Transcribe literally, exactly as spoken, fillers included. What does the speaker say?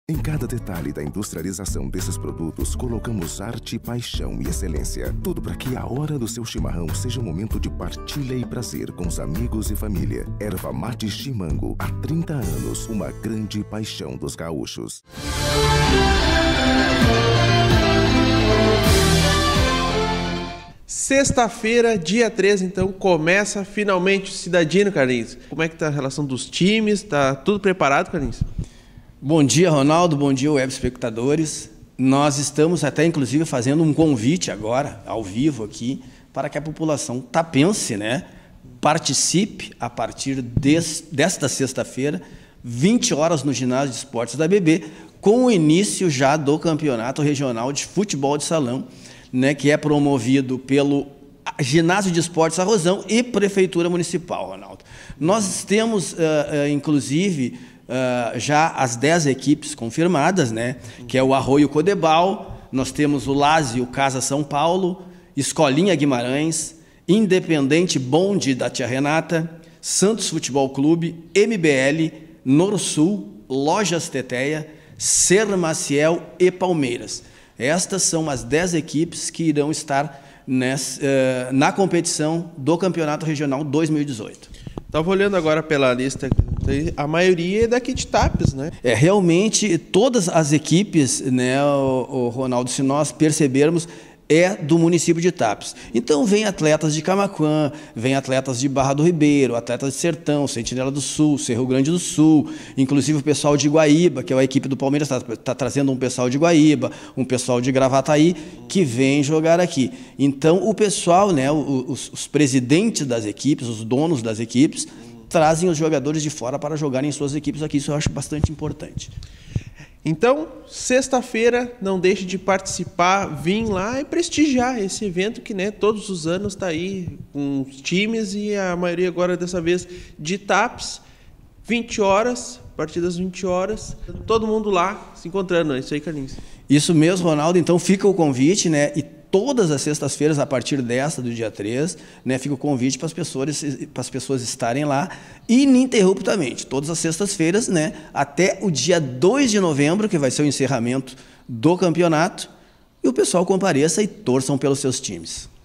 Em cada detalhe da industrialização desses produtos, colocamos arte, paixão e excelência. Tudo para que a hora do seu chimarrão seja um momento de partilha e prazer com os amigos e família. Erva Mate Chimango, há trinta anos, uma grande paixão dos gaúchos. Sexta-feira, dia treze, então, começa finalmente o Cidadino, Carlinhos. Como é que tá a relação dos times? Tá tudo preparado, Carlinhos? Bom dia, Ronaldo. Bom dia, web espectadores. Nós estamos até, inclusive, fazendo um convite agora, ao vivo aqui, para que a população tapense, né, participe a partir des, desta sexta-feira, vinte horas no ginásio de esportes da B B, com o início já do campeonato regional de futebol de salão, né, que é promovido pelo Ginásio de Esportes Arrozão e Prefeitura Municipal, Ronaldo. Nós temos, uh, uh, inclusive, uh, já as dez equipes confirmadas, né, que é o Arroio Codebal, nós temos o Lázio Casa São Paulo, Escolinha Guimarães, Independente Bonde da Tia Renata, Santos Futebol Clube, M B L, Norsul, Lojas Teteia, Ser Maciel e Palmeiras. Estas são as dez equipes que irão estar nessa, uh, na competição do Campeonato Regional dois mil e dezoito. Estava olhando agora pela lista, a maioria é daqui de Tapes, né? É, realmente, todas as equipes, né, o, o Ronaldo, se nós percebermos, é do município de Tapes. Então, vem atletas de Camaquã, vem atletas de Barra do Ribeiro, atletas de Sertão, Sentinela do Sul, Cerro Grande do Sul, inclusive o pessoal de Guaíba, que é a equipe do Palmeiras, está tá trazendo um pessoal de Guaíba, um pessoal de Gravataí, que vem jogar aqui. Então, o pessoal, né, os, os presidentes das equipes, os donos das equipes, trazem os jogadores de fora para jogarem em suas equipes aqui. Isso eu acho bastante importante. Então, sexta-feira, não deixe de participar, vir lá e prestigiar esse evento que, né, todos os anos está aí com os times e a maioria agora dessa vez de Tapes, vinte horas, a partir das vinte horas, todo mundo lá se encontrando. É isso aí, Carlinhos. Isso mesmo, Ronaldo. Então fica o convite, né? E todas as sextas-feiras, a partir desta, do dia três, né, fica o convite para as pessoas, para as pessoas estarem lá ininterruptamente, todas as sextas-feiras, né, até o dia dois de novembro, que vai ser o encerramento do campeonato, e o pessoal compareça e torçam pelos seus times.